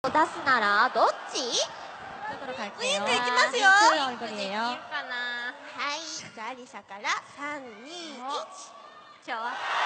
出すならどっち？ ウィンクいきますよ。 はい、 じゃあリサから3、2、1。